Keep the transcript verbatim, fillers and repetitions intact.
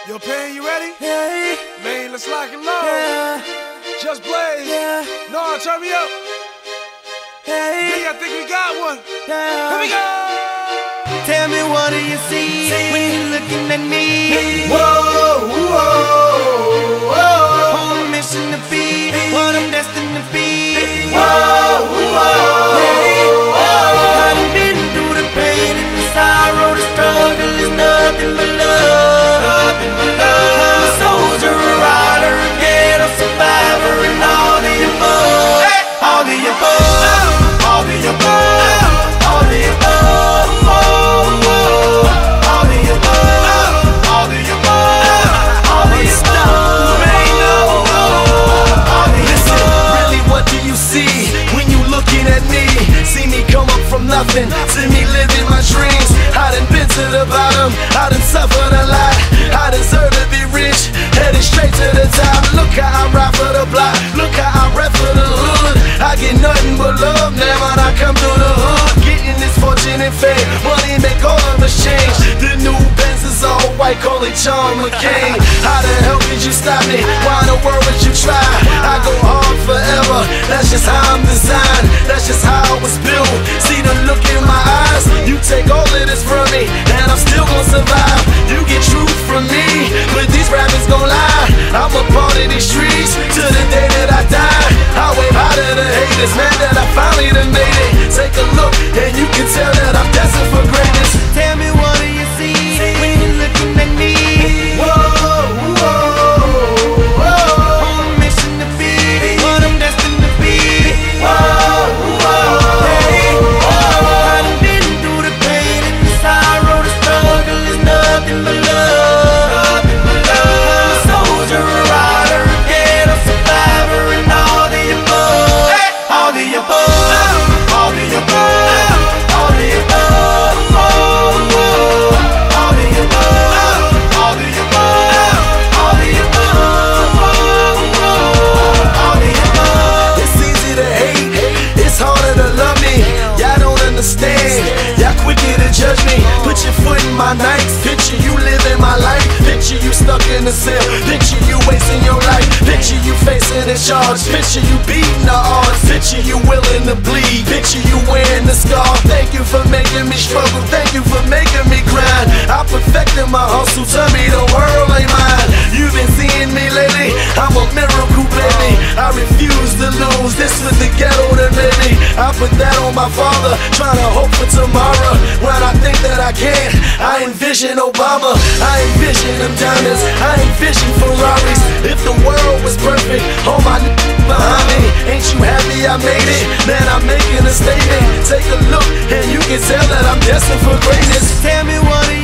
Yo, Pan, you ready? Yeah. Man, let's lock and load. Yeah. Just blaze. Yeah. No, turn me up. Hey. Yeah, I think we got one. Yeah. Here we go. Tell me, what do you see, see when you're looking at me? Whoa, whoa, whoa. On a mission to be what I'm destined to be. Whoa, whoa, hey. whoa. I done been through the pain and the sorrow, the struggle is nothing but love. Nothing but love. I'm a soldier, a rider, a ghetto survivor, and all the above. Hey. All the above. All the above. All the above. Nothing to me living my dreams. I done been to the bottom, I done suffered a lot. I deserve to be rich, headed straight to the top. Look how I ride for the block, look how I rap for the hood. I get nothing but love now when I come through the hood. Getting this fortune and fame, money make all of us change. The new Benz is all white, call it John McCain. How the hell could you stop me? Why in the world would you try? I go hard forever, that's just how I'm designed. That's just how I was built. See the look in my eyes, you take all of this from me, and I'm still gonna survive. You get truth from me, but these rappers gon' lie. I'm a part of these streets till the day that I die. I wave out to the haters, man, that I finally done made it. Take a look, and you can tell that I'm destined for greatness. Tell me, what do you see when you're looking at me? Whoa, whoa, whoa. On a mission to be what I'm destined to be. Whoa, whoa. Y'all quicker to judge me. Put your foot in my nights. Picture you living my life. Picture you stuck in a cell. Picture you wasting your life. Picture you facing a charge. Picture you beating the odds. Picture you willing to bleed. Picture you wearing the scar. Thank you for making me struggle. Thank you for making me grind. I perfected my hustle. Tell me the world ain't mine. You've been seeing me lately. I'm a miracle, baby. I refuse to lose. This was the ghetto that made me. I put that on my father. Trying to hope for tomorrow. When I think that I can't, I envision Obama. I envision them diamonds. I envision Ferraris. If the world was perfect, all my n behind me. Ain't you happy I made it? Man, I'm making a statement. Take a look and you can tell that I'm destined for greatness. Tell me, what do you